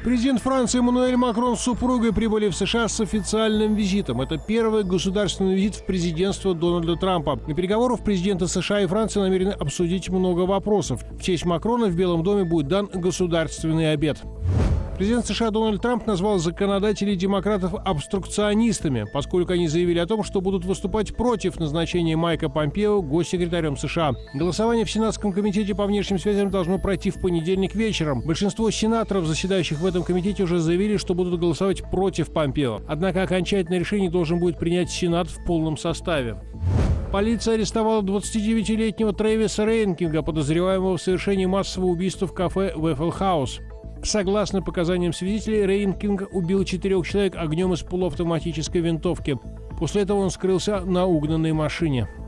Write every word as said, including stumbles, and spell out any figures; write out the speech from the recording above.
Президент Франции Эммануэль Макрон с супругой прибыли в США с официальным визитом. Это первый государственный визит в президентство Дональда Трампа. На переговорах президента США и Франции намерены обсудить много вопросов. В честь Макрона в Белом доме будет дан государственный обед. Президент США Дональд Трамп назвал законодателей демократов обструкционистами, поскольку они заявили о том, что будут выступать против назначения Майка Помпео госсекретарем США. Голосование в Сенатском комитете по внешним связям должно пройти в понедельник вечером. Большинство сенаторов, заседающих в этом комитете, уже заявили, что будут голосовать против Помпео. Однако окончательное решение должен будет принять Сенат в полном составе. Полиция арестовала двадцатидевятилетнего Трэвиса Рейнкинга, подозреваемого в совершении массового убийства в кафе Waffle House. Согласно показаниям свидетелей, Рейнкинг убил четырех человек огнем из полуавтоматической винтовки. После этого он скрылся на угнанной машине.